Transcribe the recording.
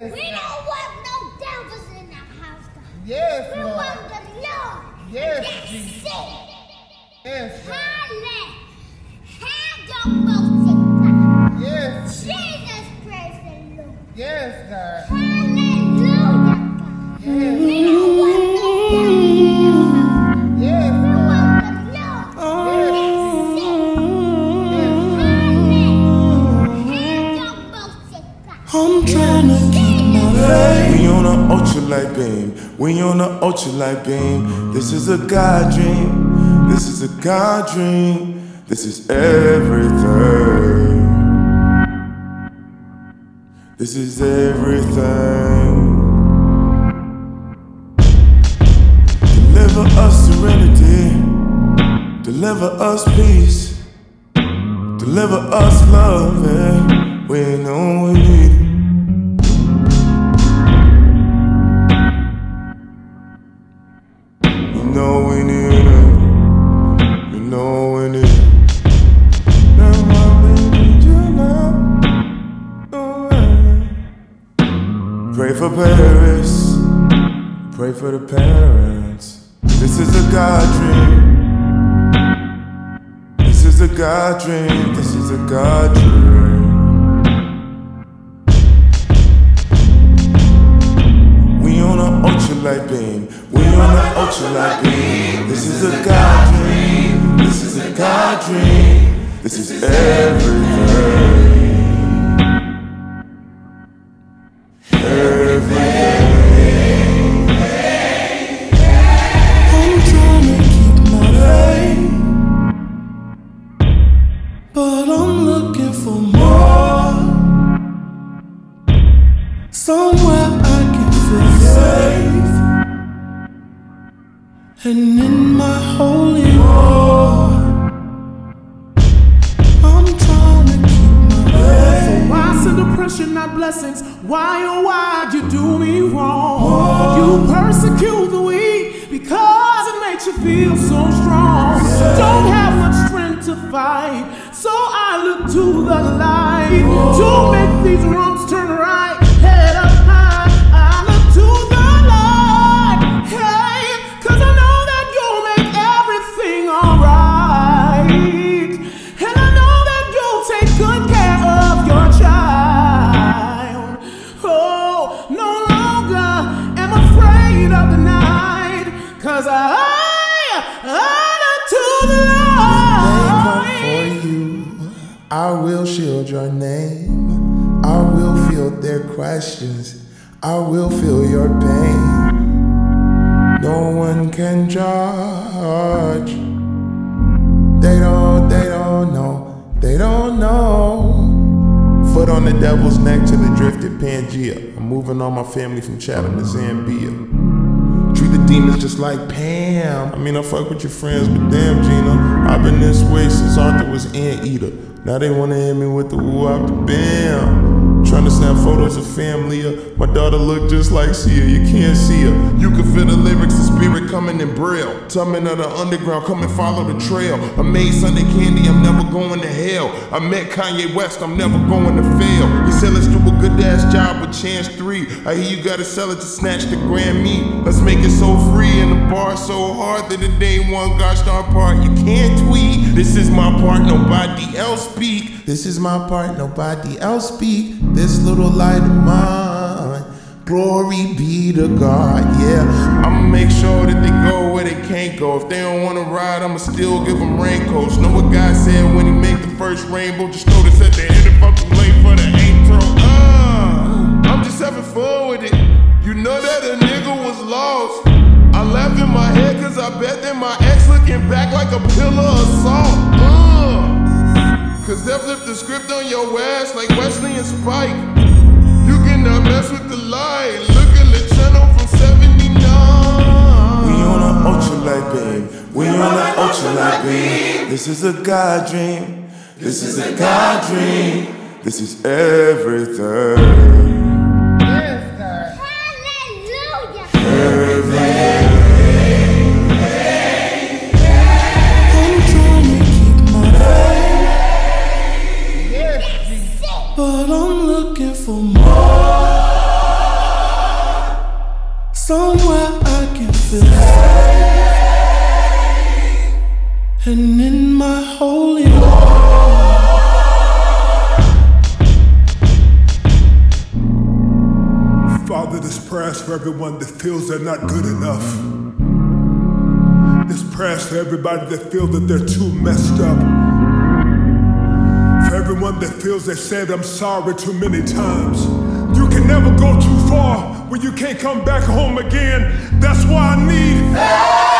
We don't want no devils in the house, God. Yes, we Lord. want the Lord. Yes, that's Jesus. it. Yes, God. Yes, Jesus, praise the Lord. yes, God. Hallelujah, God. Yes, we don't want no devils in the house. yes, We Lord. want the Lord. Yes, I'm trying to keep my faith. We on an ultralight beam. We on an ultralight beam. This is a God dream. This is a God dream. This is everything. This is everything. Deliver us serenity. Deliver us peace. Deliver us love. And we know we need it. You know we need it. You know we need it. Now we need you now. Pray for Paris. Pray for the parents. This is a God dream. This is a God dream. This is a God dream. We on an ultralight beam. We on an ultralight beam. This is a God dream. This is a God dream. This is everything. Everything. I'm trying to keep my faith, but I'm looking for more. Somewhere I can feel safe, and in my holy war, I'm trying to keep my faith. So why send oppression, not blessings? Why, oh why you do me wrong? You persecute the weak because it makes you feel so strong. Don't have much strength to fight, so I look to the light to make these wrongs turn right. Head up high, I look to the light. Hey, 'cause I know that you'll make everything alright, and I know that you'll take good care of your child. Oh, no longer am afraid of the night, 'cause I look to the They come light. for you. I will shield your name. I will field their questions. I will feel your pain. No one can judge. They don't know. They don't know. Foot on the devil's neck till it drifted Pangea. I'm moving all my family from Chatham to Zambia. Treat the demons just like Pam. I mean, I fuck with your friends, but damn, Gina, I've been this way since Arthur was Anteater. Now they wanna hit me with the woo out the bam. Trying to snap photos of family. My daughter look just like Sia. You can't see her. You can feel the lyrics, the spirit coming in braille. Tumbling of the underground, come and follow the trail. I made Sunday candy, I'm never going to hell. I met Kanye West, I'm never going to fail. He said let's do a good ass job with Chance 3. I hear you gotta sell it to snatch the Grammy. Let's make it so free and the bar so hard that the day one gosh darn part you can't tweet. This is my part, nobody else speak. This is my part, nobody else speak. This little light of mine, glory be to God, yeah. I'ma make sure that they go where they can't go. If they don't wanna ride, I'ma still give them raincoats. Know what God said when he made the first rainbow? Just notice at the end if I'm too late for the intro. I'm just having fun with it. You know that a nigga was lost. I laugh in my head 'cause I bet that my ex looking back like a pillar of salt. 'Cause they flipped the script on your ass like Wesley and Spike. You cannot mess with the light. Look at the channel from 79. We on an ultralight beam. We on an ultralight beam. This is a God dream. This is a God dream. This is everything. yes, God. Hallelujah. Everything. I'm trying to keep my faith, Yes, Jesus. but I'm looking for more. feel. And in my holy Father, this prayer is for everyone that feels they're not good enough. This prayer is for everybody that feels that they're too messed up. For everyone that feels they said I'm sorry too many times. You can never go too far when you can't come back home again. That's why I need